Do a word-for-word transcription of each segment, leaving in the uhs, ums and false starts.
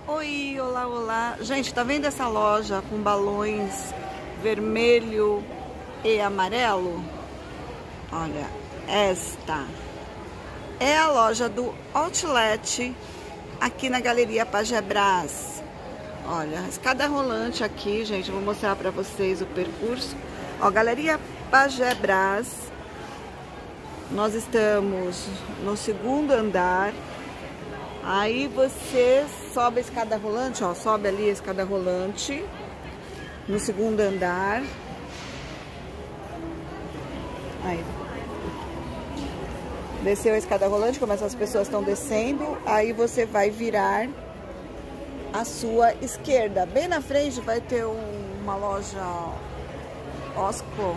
Oi, olá, olá. Gente, tá vendo essa loja com balões vermelho e amarelo? Olha, esta é a loja do Outlet aqui na Galeria Pajé-Brás. Olha, escada rolante aqui, gente, vou mostrar pra vocês o percurso. Ó, Galeria Pajé-Brás. Nós estamos no segundo andar. Aí você sobe a escada rolante, ó, sobe ali a escada rolante no segundo andar. Aí. Desceu a escada rolante, como essas pessoas estão descendo, aí você vai virar à sua esquerda. Bem na frente vai ter um, uma loja Osco,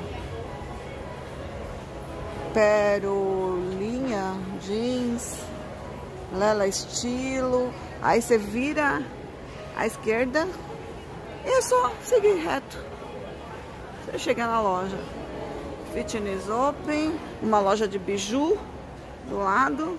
Perolinha, jeans, Lela Estilo. Aí você vira à esquerda e é só seguir reto. Você chega na loja Fitness Open, uma loja de biju do lado.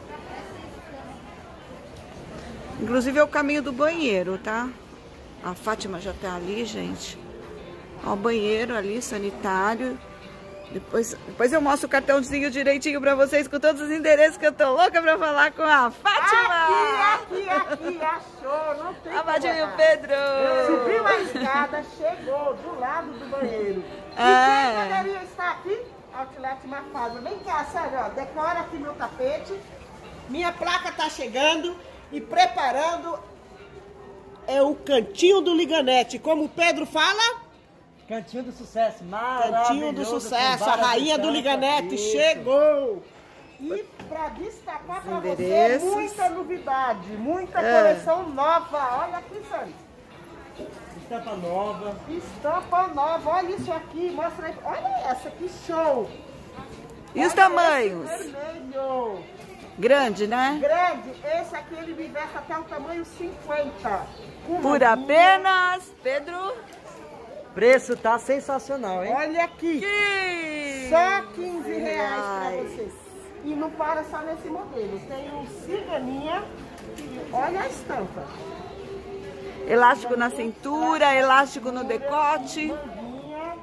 Inclusive é o caminho do banheiro, tá? A Fátima já tá ali, gente. Ó, o banheiro ali, sanitário. Depois, depois eu mostro o cartãozinho direitinho pra vocês com todos os endereços que eu tô louca pra falar com a Fátima. Aqui, aqui, aqui, achou, não tem. A Fátima e o Pedro. Subiu a escada, chegou do lado do banheiro. E É. quem poderia estar aqui? Outlet Mafasa. Vem cá, sério, ó, decora aqui meu tapete. Minha placa tá chegando e preparando é o cantinho do Liganete. Como o Pedro fala? Cantinho do sucesso, maravilhoso. Cantinho do sucesso, a rainha do Liganete chegou. E para destacar para você, muita novidade, muita É. coleção nova. Olha aqui, Sandro. Estampa nova. Estampa nova, olha isso aqui, mostra aí. Olha essa, que show. E olha os tamanhos? esse vermelho. Grande, né? Grande, esse aqui ele me veste até o tamanho cinquenta. Com Por manguinha. apenas, Pedro. Preço tá sensacional, hein? Olha aqui. Que... Só quinze reais para reais. vocês. E não para só nesse modelo. Tem um ciganinha. Olha a estampa. Elástico na cintura, elástico no decote. Manguinha.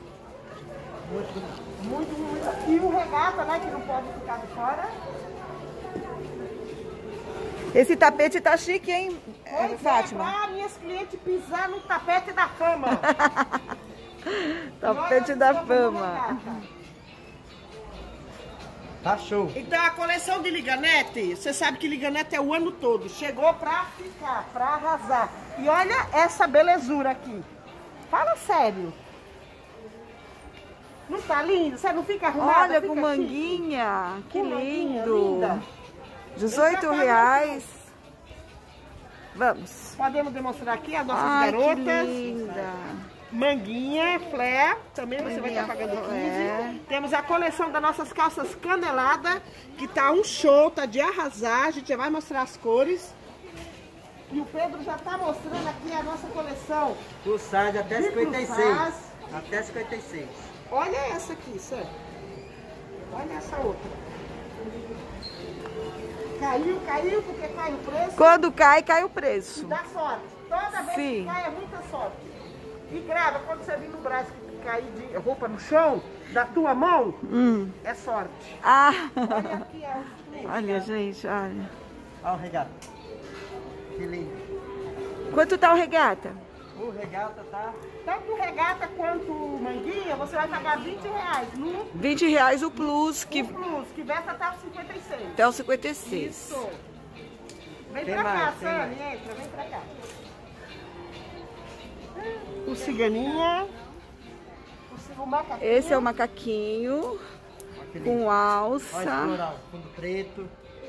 Muito, muito. E o regata, né? Que não pode ficar de fora. Esse tapete tá chique, hein, Pois Fátima? é, para minhas clientes pisar no tapete da fama. Tapete da fama. Tá show. Então a coleção de Liganete, você sabe que Liganete é o ano todo. Chegou pra ficar, pra arrasar. E olha essa belezura aqui. Fala sério. Não tá lindo? Você não fica arrumada? Olha, Fica com manguinha. chique. Que Com manguinha, lindo. linda. dezoito reais. Vamos. Podemos demonstrar aqui as nossas Ai, que garotas. linda. Manguinha, flare, também você vai Manguinha, estar pagando flare. quinze. Temos a coleção das nossas calças canelada, que tá um show, tá de arrasar. A gente já vai mostrar as cores. E o Pedro já tá mostrando aqui a nossa coleção. Plus size até De cinquenta e plus seis. size. Até cinquenta e seis. Olha essa aqui, Sam. Olha essa outra. Caiu, caiu, porque cai o preço. Quando cai, cai o E preço. dá sorte. Toda vez Sim. que cai é muita sorte. E grava, quando você vir no braço que cair de roupa no chão, da tua mão, Hum. é sorte. Ah. Olha aqui, é os Olha, gente, olha. Olha o regata. Que lindo. Quanto tá o regata? O regata tá... Tanto regata quanto manguinha, você vai pagar vinte reais no vinte reais o plus, que no plus, que veste até os cinquenta e seis. até o cinquenta e seis. Isso. Vem Tem pra mais, cá, tem Sani, entra, vem pra cá. O ciganinha. O ci- o macaquinho. Esse é o macaquinho Que lindo. com Olha alça. esse floral, fundo preto.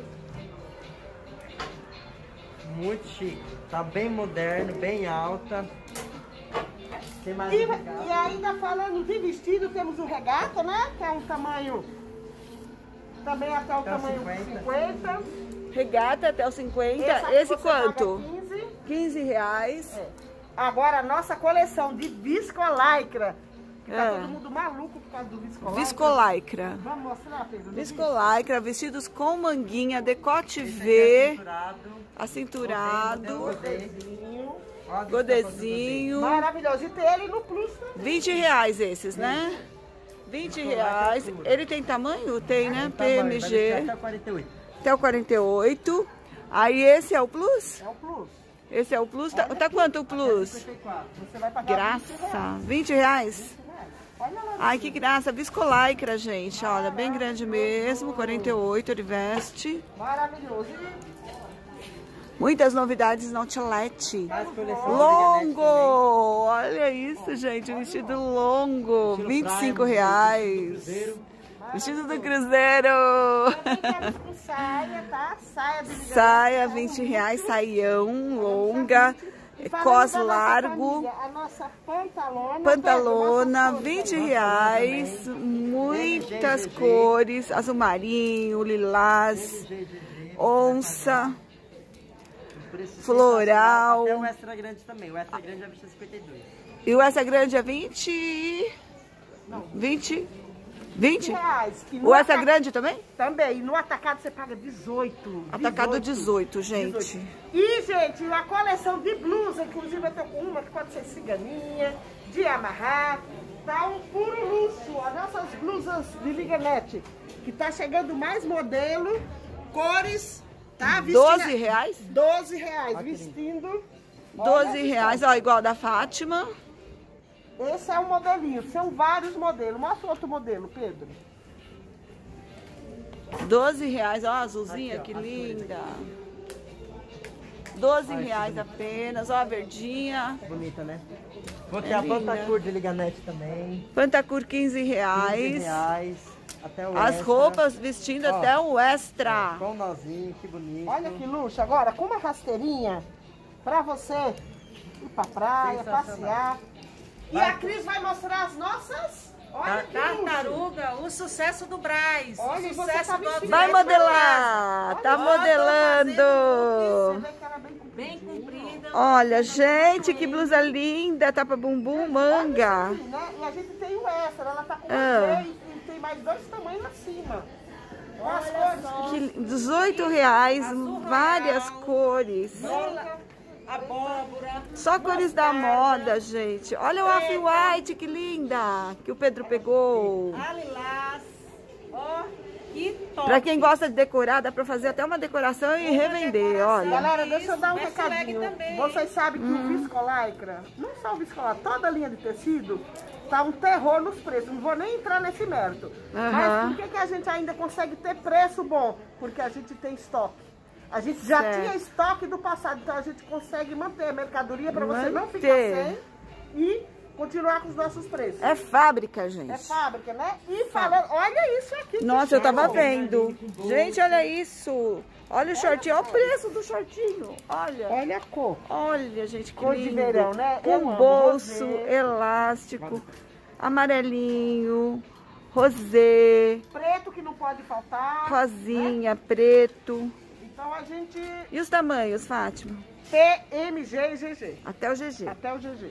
Muito chique. Tá bem moderno, bem alta. Tem mais E, um regata. e ainda falando de vestido, temos o regata, né? Que é um tamanho também até o Até o tamanho cinquenta. cinquenta. Regata até o cinquenta. aqui Esse você paga quanto? quinze. quinze reais. É. Agora a nossa coleção de viscolaicra. que tá É. todo mundo maluco por causa do viscolaicra. Viscolaicra. Vamos mostrar, Pedro? Viscolaicra, vestidos com manguinha, decote V, Acinturado. acinturado, Godezinho. godezinho. Maravilhoso. E tem ele no plus também. vinte reais esses, né? vinte reais. Ele tem tamanho? Tem, né? P M G. Até quarenta e oito. Até o quarenta e oito. Aí esse é o plus? É o plus. Esse é o plus? Tá, tá quanto o plus? cinquenta e quatro. Você vai pagar Graça. vinte reais? Olha lá. Ai, que graça. Viscolaicra, gente. Olha, bem grande mesmo. quarenta e oito ele veste. Maravilhoso. Muitas novidades no Outlet. Mais coleção Longo! Olha isso, gente. Vestido longo. vinte e cinco reais. Vestido do Cruzeiro. Também temos com saia, tá? Saia de ligamento. Saia, vinte reais. Saião, longa. E falando Cos da nossa largo. família, a nossa pantalona. Pantalona, Pedro, vinte nossa reais. Muitas cores. Azul marinho, lilás, onça. Floral. Até o extra grande também. O extra grande já vista cinquenta e dois. E o essa grande é vinte? vinte? vinte? reais. E no O essa ata- grande também? Também. E no atacado você paga dezoito. Atacado dezoito, gente. dezoito. E, gente, a coleção de blusa, inclusive eu tô com uma que pode ser ciganinha, de amarrar. Tá um puro luxo. As nossas blusas de liganete, que tá chegando mais modelo, cores, tá? Vestindo- doze reais? doze reais, vestindo. doze reais, ó, igual da Fátima. Esse é o modelinho, são vários modelos. Mostra outro modelo, Pedro. doze reais, ó, azulzinha, que linda. doze reais apenas, ó, a verdinha. Bonita, né? Vou ter É a linda. Pantacur de liganete também. Pantacur quinze quinze reais. reais. Até o As extra. roupas vestindo Ó. até o extra. Com nozinho, que bonito. Olha que luxo. Agora, com uma rasteirinha pra você ir pra praia, Sensacional. passear. E Vai. a Cris vai mostrar as nossas. Olha que luxo. Tartaruga, o sucesso do Braz. Olha, o e você sucesso tá do vestindo. Vai Outlet. modelar, tá Ó, tô modelando. Você vê que ela é bem Bem compridinha. comprida. Olha, gente, que blusa linda, tapa bumbum, manga. Olha, né? E a gente tem o extra, ela tá com Ah. uma e e tem mais dois tamanhos acima. Olha as cores. Que dezoito reais, várias cores. Abóbora. Só cores da moda, gente. Olha o off-white, que linda, que o Pedro pegou. A lilás. Ó, que top. Pra quem gosta de decorar, dá pra fazer até uma decoração e revender, olha. Galera, deixa eu dar um Isso, veste leg recadinho. também. Vocês sabem que o viscolaicra, não só o viscolaicra, toda a linha de tecido, tá um terror nos preços. Não vou nem entrar nesse mérito. Aham. Mas por que, que a gente ainda consegue ter preço bom? Porque a gente tem estoque. A gente já Certo. tinha estoque do passado, então a gente consegue manter a mercadoria para você não ficar Manter. sem e continuar com os nossos preços. É fábrica, É gente. fábrica, né? E falando, olha isso aqui. que Nossa, eu tava show. vendo. Gente, olha isso. Olha o shortinho, olha o preço do shortinho. Olha. Olha a cor. Olha, gente, que Cor de lindo. verão, né? Eu Com amo. bolso, Rosé. elástico, amarelinho, rosé, Preto que não pode faltar. rosinha, preto. Então a gente... E os tamanhos, Fátima? P, M, G e G G. Até o G G. Até o G G.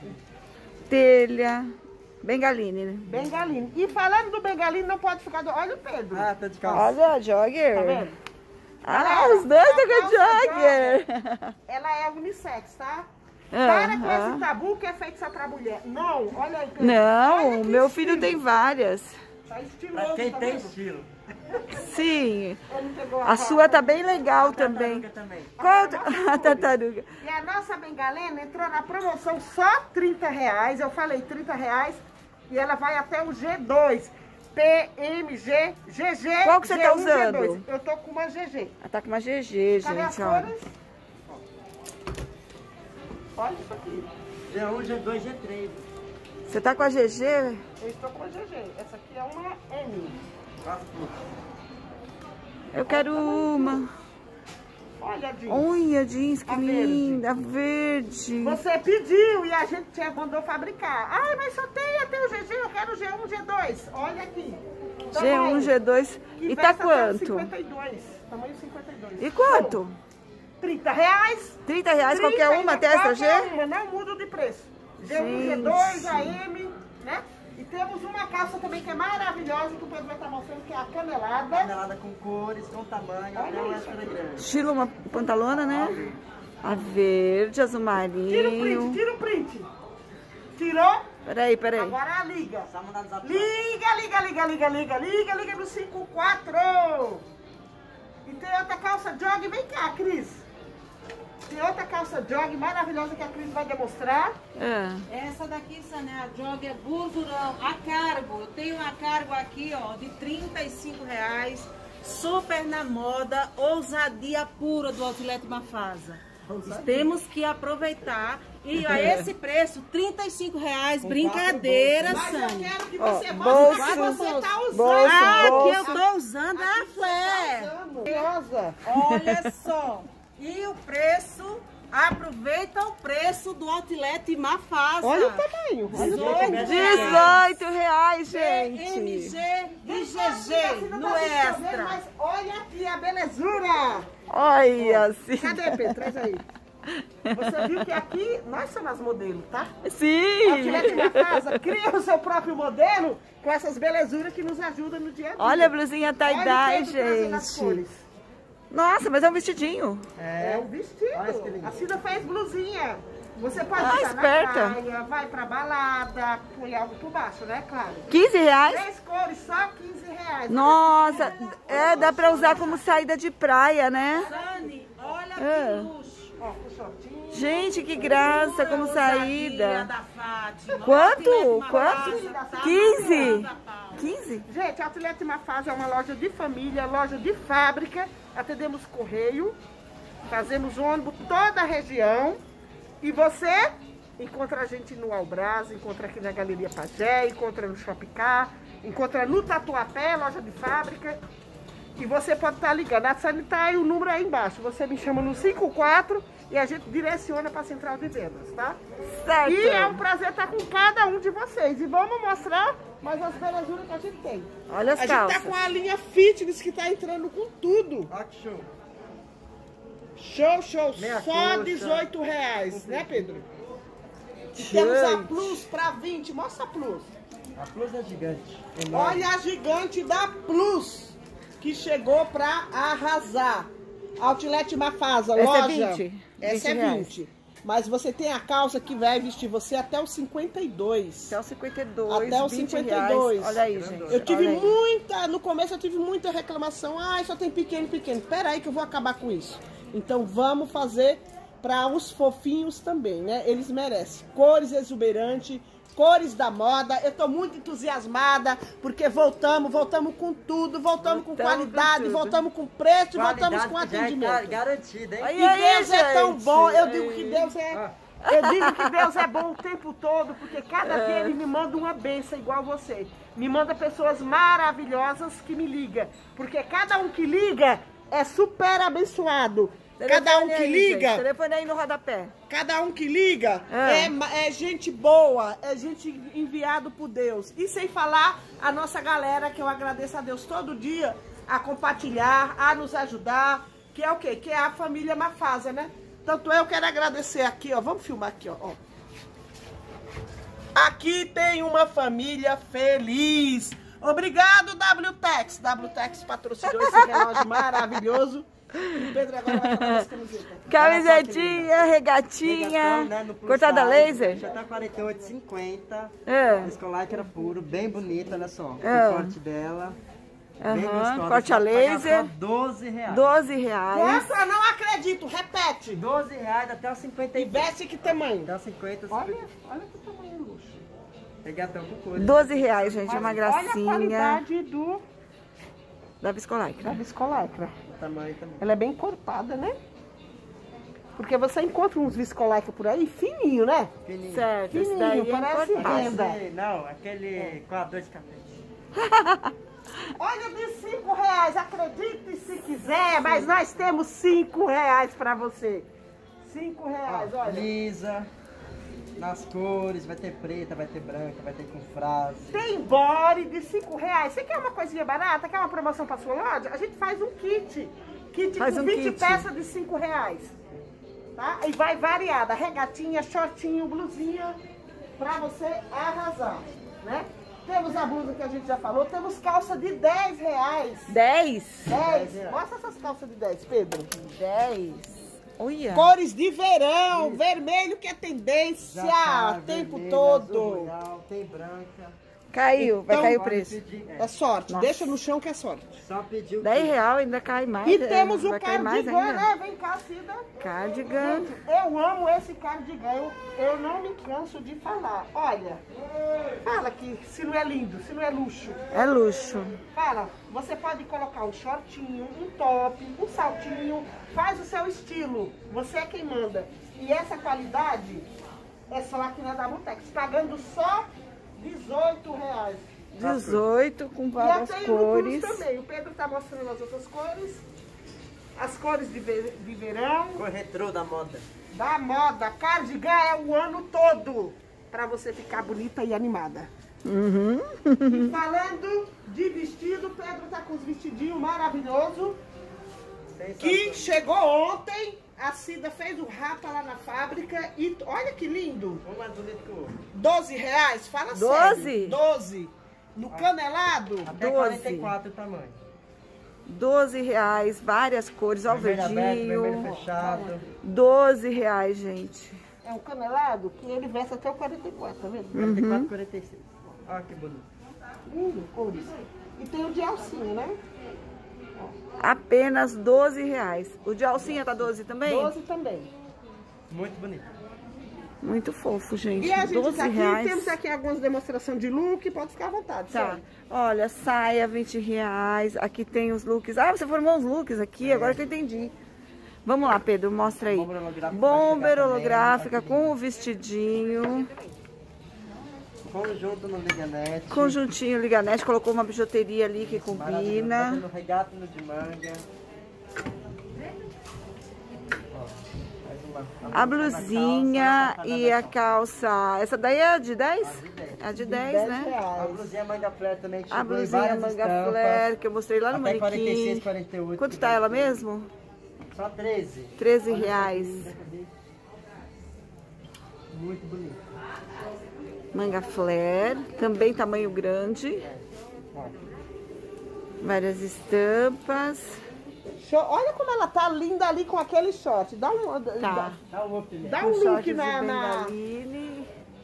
Telha, bengaline, né? Bengaline. E falando do bengaline, não pode ficar... Do... Olha o Pedro. Ah, tá de calça. Olha, jogger. Tá vendo? Ah, Galera, os dois a estão com calça jogger. Ela é unissex, tá? Ah, Para com ah. esse tabu que é feito só pra mulher. Não, olha aí, Pedro. Não, Olha que meu estilo. filho tem várias. Tá estiloso, Pra quem tá tem vendo? estilo. Sim, Ele pegou a sua tá bem legal também. Tartaruga também. Qual a tartaruga? E a nossa bengalena entrou na promoção só trinta reais. Eu falei trinta reais. E ela vai até o G dois. P, M, G, G G. Qual que você tá G um, usando? G dois. Eu tô com uma G G. Ela tá com uma G G, Cadê as gente, olha. cores? Olha isso aqui. G um, G dois, G três. Você tá com a G G? Eu estou com a G G. Essa aqui é uma M. Quase tudo. Eu quero uma. Olha, Dinho. Olha, jeans, que A verde. linda, verde. Você pediu e a gente te mandou fabricar. Ai, mas só tem até o G G, eu quero G um, G dois. Olha aqui. G um, G dois. Que E tá veste até o quanto? cinquenta e dois. Tamanho cinquenta e dois. E quanto? trinta reais. trinta reais qualquer trinta uma, e até essa G? qualquer uma, não muda de preço. G um, G dois, Gente. A M, né? E temos uma calça também que é maravilhosa, que o Pedro vai estar mostrando, que é a canelada. Canelada com cores, com tamanho, até uma extra grande. Estilo uma pantalona, né? A verde, azul marinho. Tira o print, tira o print. Tirou? Peraí, peraí. Agora liga. Só mandar no zap. Liga, liga, liga, liga, liga, liga, liga no cinco quatro. E tem outra calça jog, vem cá, Cris. Tem outra calça jog maravilhosa que a Cris vai demonstrar. É. Essa daqui, Sané, a jog é burdurão, a cargo. Eu tenho uma cargo aqui, ó, de trinta e cinco reais. Super na moda, ousadia pura do Outlet Mafasa. Temos que aproveitar. E a esse preço, trinta e cinco reais, brincadeira, Mas eu Sani. quero que Ó, você bolso, mostre o que você tá usando. bolso, Ah, bolso. que eu tô usando a flare. Rosa. Olha só. E o preço, aproveita o preço do Outlet Mafasa. Olha o tamanho. Olha o tamanho. dezoito reais, gente. M G e G Assim G não no tá se escrevendo, extra. Mas olha aqui a belezura. Olha assim. Cadê, Pedro? Traz aí. Você viu que aqui nós somos as modelos, tá? Sim. Outlet Mafasa cria o seu próprio modelo com essas belezuras que nos ajudam no dia a dia. Olha a blusinha Olha o tie-dye, Pedro trazendo as gente. cores. Nossa, mas é um vestidinho. É o vestido. Olha que lindo. A Cida fez blusinha. Você pode Ah, usar esperta. na praia, vai pra balada, põe algo por baixo, né? Claro. quinze reais? Três cores, só quinze reais. Nossa, é, dá pra usar como saída de praia, né? Sani, olha É. que luxo. Ó, com shortinho. Gente, que graça como Ousadia saída. da Fátima. Quanto? Outlet Quanto? Mafasa, tá quinze? bom, tá bom. quinze? Gente, a Outlet Mafasa é uma loja de família, loja de fábrica. Atendemos correio, fazemos ônibus toda a região. E você encontra a gente no Albras, encontra aqui na Galeria Pajé, encontra no Shopcar, encontra no Tatuapé, loja de fábrica. E você pode estar ligando. A Sani tá aí o número aí embaixo. Você me chama no cinco quatro e a gente direciona para a central de vendas, tá? Certo. E é um prazer estar com cada um de vocês. E vamos mostrar mais as belezuras que a gente tem. Olha as A gente calças. tá com a linha fitness que tá entrando com tudo. Olha que show. Show, show. Meia Só coxa. dezoito reais, né, Pedro? E temos a Gente. Plus para vinte. Mostra a Plus. A Plus é gigante. Enorme. Olha a gigante da Plus, que chegou para arrasar. Outlet Mafasa, Essa é loja. vinte? Essa é vinte reais. vinte. Mas você tem a calça que vai vestir você até os cinquenta e dois. Até o cinquenta e dois, Até o vinte cinquenta e reais. dois. Olha aí, gente. Eu tive olha aí. muita, no começo eu tive muita reclamação. Ai, só tem pequeno, pequeno. Pera aí que eu vou acabar com isso. Então vamos fazer para os fofinhos também, né? Eles merecem. Cores exuberantes, cores da moda. Eu tô muito entusiasmada porque voltamos, voltamos com tudo, voltamos, com Voltamos qualidade, com tudo. voltamos com preço e Qualidade voltamos com já é atendimento. garantida, hein? Aí, E Deus é tão gente. bom. Eu Aí. digo que Deus é. Ah. Eu digo que Deus é bom o tempo todo, porque cada dia Ele me manda uma bênção igual você. Me manda pessoas maravilhosas que me ligam. Porque cada um que liga é super abençoado. Cada um Telefone que aí, liga, gente. Telefone aí no rodapé. cada um que liga É. é, ma- é gente boa, é gente enviado por Deus. E sem falar a nossa galera, que eu agradeço a Deus todo dia, a compartilhar, a nos ajudar, que é o quê? Que é a família Mafasa, né? Tanto eu quero agradecer aqui, ó. Vamos filmar aqui, ó. ó. Aqui tem uma família feliz. Obrigado, W Tex. W Tex patrocinou esse relógio maravilhoso. O Pedro agora vai falar das camisetas. Camisetinha, regatinha, Regatão, né, no plus cortada size. laser. Já tá quarenta e oito e cinquenta. É. Escolar que era puro, bem bonita, olha só. É. O corte dela. Bem Aham, gostosa. corte a Você vai pagar laser. só doze reais. doze reais. Nossa, não acredito. Repete. doze reais até os cinquenta E e dois. veste que tamanho? Até os cinquenta, Olha, cinquenta. olha que tamanho luxo. Regatão com coisa. doze reais, gente. É uma Olha a gracinha qualidade do, da Viscolaicra. da viscolaicra. O tamanho também. Ela é bem cortada, né? Porque você encontra uns viscolaicra por aí fininho, né? Fininho. Certo, esse Fininho, daí é parece importante. renda. Esse- Não, aquele coador de café. Olha, de cinco reais, acredite se quiser, mas nós temos cinco reais pra você. Cinco reais, Ó, olha. lisa, nas cores, vai ter preta, vai ter branca, vai ter com frase. Tem body de cinco reais. Você quer uma coisinha barata? Quer uma promoção pra sua loja? A gente faz um kit. Kit Faz com um vinte kit. peças de cinco reais. Tá? E vai variada. Regatinha, shortinho, blusinha. Pra você arrasar, né? Temos a blusa que a gente já falou. Temos calça de dez reais. dez? dez. Mostra essas calças de dez, Pedro. dez. Olha. Cores de verão. Vermelho que é tendência Já tá, o tempo vermelho, todo. azul royal, tem branca. Caiu, vai Então, cair o Pode preço. pedir, é, É sorte. Nossa. Deixa no chão que é sorte. só pedir o dez que- real ainda cai mais. E é, temos o vai cair mais cardigan, ainda. né? Vem cá, Cida. Cardigan. Gente, eu amo esse cardigan. Eu, eu não me canso de falar. Olha, fala aqui se não é lindo, se não é luxo. É luxo. Fala, você pode colocar um shortinho, um top, um saltinho, faz o seu estilo. Você é quem manda. E essa qualidade é só aqui na Dabutex, pagando só dezoito reais. dezoito com E várias até no cores. Cruz também. O Pedro tá mostrando as outras cores. As cores de, ve- de verão, Cor retrô da moda. da moda. Cardigan é o ano todo para você ficar bonita e animada. Uhum. E falando de vestido, o Pedro tá com os vestidinhos maravilhosos. Que chegou ontem. A Cida fez o rapa lá na fábrica. E olha que lindo. Um mais bonito que o outro. doze reais, fala doze? sério. doze. No canelado. Até doze. quarenta e quatro o tamanho. doze reais, várias cores, ó o Vermelho aberto, vermelho verdinho. fechado. doze reais, gente. É um canelado que ele veste até o quarenta e quatro, tá vendo? quarenta e quatro, quarenta e seis. Olha que bonito. Lindo, cores. E tem o de alcinha, né? Apenas doze reais. O de alcinha tá doze também? doze também. Muito bonito. Muito fofo, gente. E a gente doze tá aqui, reais. temos aqui algumas demonstrações de look, pode ficar à vontade. Tá. sério. Olha, saia vinte reais. Aqui tem os looks. Ah, você formou os looks aqui, agora que eu entendi. Vamos lá, Pedro, mostra aí. Bomba holográfica Bomba vai chegar holográfica também, com o vestidinho. Conjunto no liganete. Conjuntinho liganete, colocou uma bijuteria ali que combina. Fazendo regata no de manga. Ó, faz uma- A blusinha calça, e a calça. Essa daí é a de dez? É a de dez, dez né? A reais. blusinha manga flare também, que A chegou em blusinha várias manga estampas. flare que eu mostrei lá no Até quarenta e seis, manequim. quarenta e oito. Quanto tá ela mesmo? Só treze. treze Olha reais. essa aqui. Muito bonito. Manga flare, também tamanho grande. Ó, Várias estampas. Show. Olha como ela tá linda ali com aquele short. Dá um, Tá. dá o up, né? dá Um um short look de na, na... bengaline.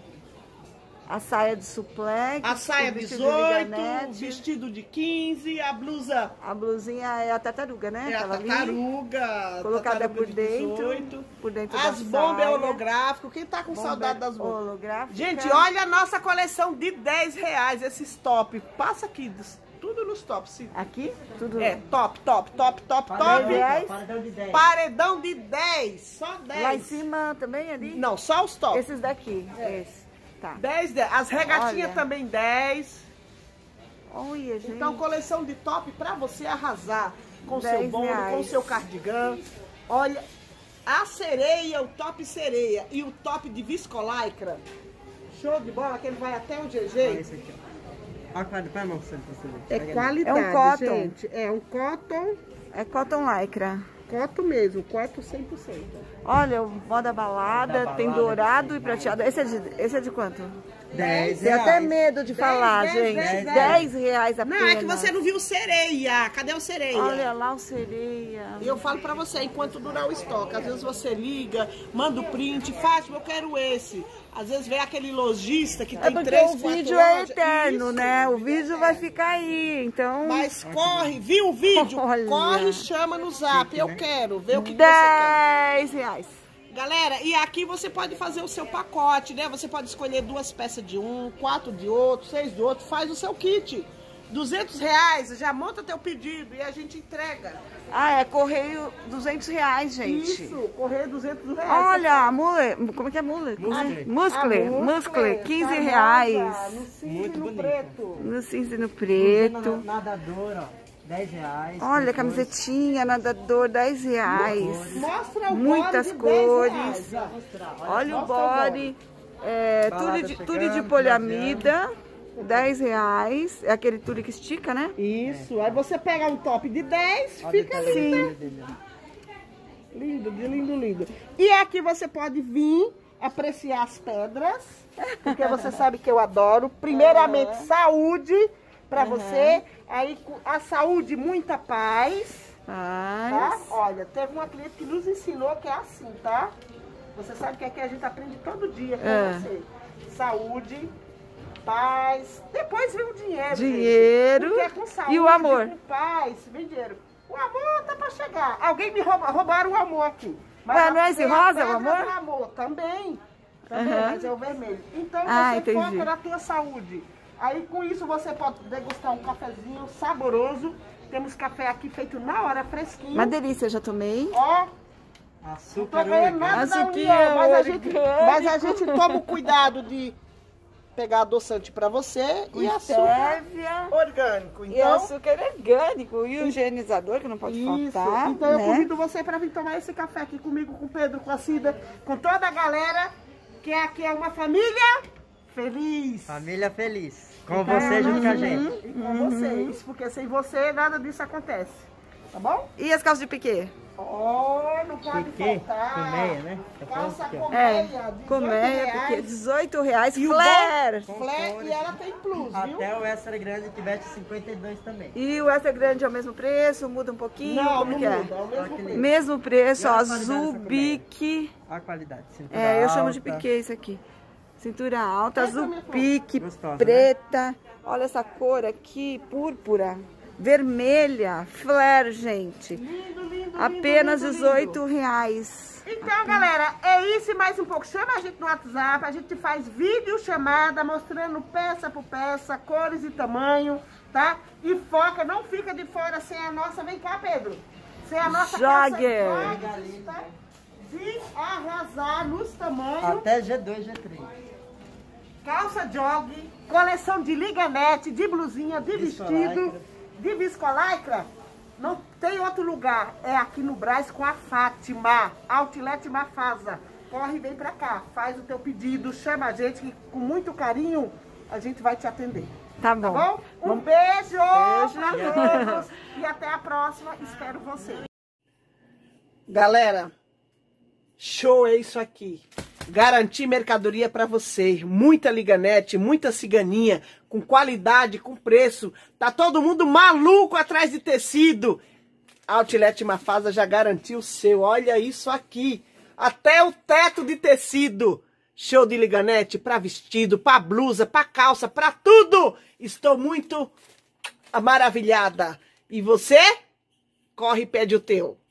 A saia de suplex. A saia o vestido dezoito, liganete. o vestido de quinze, a blusa A blusinha é a tartaruga, né? é a Aquela ali. tartaruga. Colocada tartaruga por de dentro. dezoito. Por dentro As da bombas saia. holográficas. Quem tá com Bomba saudade das bombas? holográfica. Gente, olha a nossa coleção de dez reais, esses top. Passa aqui, tudo nos tops. sim. Aqui, tudo. É, top, top, top, top, Paredão, top. dez. Paredão de dez. Paredão de dez, só dez. Lá em cima também ali? Não, só os tops. Esses daqui. Esse. Tá. dez, dez. As regatinhas Olha. também dez. Olha, gente. Então, coleção de top pra você arrasar com seu dez bombo, reais. com seu cardigan. Olha, a sereia, o top sereia e o top de viscolaicra. Show de bola, que ele vai até o G Olha G. esse aqui, ó. Olha a quadra, vai mostrando pra você ver. É Pega ali. qualidade, É um cotton. gente. É um cotton, É cotton lycra. cotton mesmo, cotton cem por cento. Olha, o moda balada, Moda tem balada, dourado tem e prateado. Esse é de, esse é de quanto? dez Tenho reais. até medo de falar, dez, gente. dez, dez dez. reais apenas. Não, é que você não viu sereia. Cadê o sereia? Olha lá o sereia. E eu falo pra você, enquanto durar o estoque, às vezes você liga, manda o print, Fátima, eu quero esse. Às vezes vem aquele lojista que É tem porque três, o quatro vídeo é lojas. eterno, Isso. né? O vídeo vai ficar aí, então... Mas corre, viu o vídeo? Olha. Corre, chama no zap, eu quero, vê o que, que você quer. dez reais. Galera, e aqui você pode fazer o seu pacote, né? Você pode escolher duas peças de um, quatro de outro, seis de outro, faz o seu kit. duzentos reais, já monta teu pedido e a gente entrega. Ah, é correio duzentos reais, gente. Isso, correr duzentos reais. Olha, a mule, como é que é mule? Muscle. Muscle, A muscle, quinze famosa, reais. No cinza Muito e no bonita. preto. No cinza e no Blusinha preto. nadador, ó. dez reais. Olha, tem camisetinha, nadador, dez reais. Mostra o Muitas body de dez cores. reais, ó. cores. Olha o mostra o body. É, Balada tudo de, tudo de chegando, poliamida, dez reais. É aquele tudo que estica, né? Isso, aí você pega um top de dez, Olha o fica detalhe lindo. dele, ó. Lindo, de lindo, lindo. E aqui você pode vir apreciar as pedras, porque você sabe que eu adoro. Primeiramente, uhum. saúde para uhum. você. Aí, a saúde, muita paz. Tá? Olha, teve uma cliente que nos ensinou que é assim, tá? Você sabe que aqui a gente aprende todo dia com é. você. Saúde, paz. Depois vem o dinheiro. Dinheiro. Gente, porque é com saúde, e o amor. Com paz, vem dinheiro. O amor tá para chegar. Alguém me rouba, roubaram o amor aqui. Mas Ué, não é esse rosa, o amor? O amor também. Também, uhum. mas é o vermelho. Então ah, você entendi. foca na tua saúde. Aí com isso você pode degustar um cafezinho saboroso. Temos café aqui feito na hora, fresquinho. Uma delícia, eu já tomei. Ó. Açúcar não tô ganhando nada da União, mas a, gente, mas a gente toma o cuidado de pegar adoçante para você com e açúcar orgânico. Então, e açúcar orgânico e o higienizador que não pode isso. faltar. Então eu né? convido você para vir tomar esse café aqui comigo, com o Pedro, com a Cida, com toda a galera, que aqui é uma família feliz. Família feliz. Com você junto com a gente. E com uhum. vocês, porque sem você nada disso acontece. Tá bom? E as calças de piquê? Oh, não pode piquê, faltar. com meia, né? Calça com é, meia, com meia, porque dezoito reais. E flare! Flare, e ela tem plus, viu? Até o extra grande que veste cinquenta e dois também. E o extra grande é o mesmo preço? Muda um pouquinho? Não, como não que muda, é? é o mesmo preço. Mesmo preço, ó, azul, bique. Olha a qualidade. É, eu alta. chamo de piquê isso aqui. Cintura alta, Essa azul, é pique, gostosa, preta. Né? Olha essa cor aqui, púrpura, vermelha, flare, gente. Lindo, lindo, apenas lindo, lindo, dezoito reais. Então, galera, é isso e mais um pouco. Chama a gente no WhatsApp, a gente faz vídeo chamada mostrando peça por peça, cores e tamanho, tá? E foca, não fica de fora sem a nossa. Vem cá, Pedro. Sem a nossa Jogger. Jogger, tá? De arrasar nos tamanhos. Até G dois, G três. Calça jog, coleção de liganete, de blusinha, de vestido, de viscolaicra. Não tem outro lugar, é aqui no Brás com a Fátima, Outlet Mafasa. Corre e vem pra cá, faz o teu pedido, chama a gente que com muito carinho a gente vai te atender. Tá bom. Tá bom? Um Vamos... beijo, beijo pra todos e até a próxima, espero você. Galera, show é isso aqui. Garantir mercadoria para vocês, muita liganete, muita ciganinha, com qualidade, com preço. Tá todo mundo maluco atrás de tecido. Outlet Mafasa já garantiu o seu. Olha isso aqui, até o teto de tecido. Show de liganete para vestido, para blusa, para calça, para tudo. Estou muito maravilhada. E você? Corre e pede o teu.